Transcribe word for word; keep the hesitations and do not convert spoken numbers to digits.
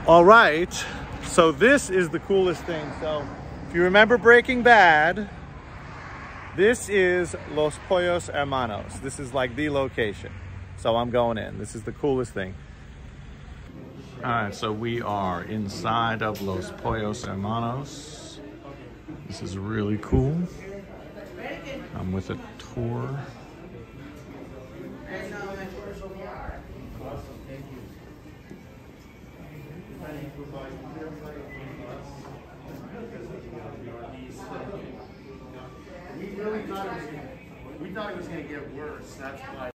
All right, so this is the coolest thing. So if you remember Breaking Bad, this is Los Pollos Hermanos. This is like the location. So I'm going in. This is the coolest thing. All right, so we are inside of Los Pollos Hermanos. This is really cool. I'm with a tour. We really thought it was, we thought it was going to get worse. That's why.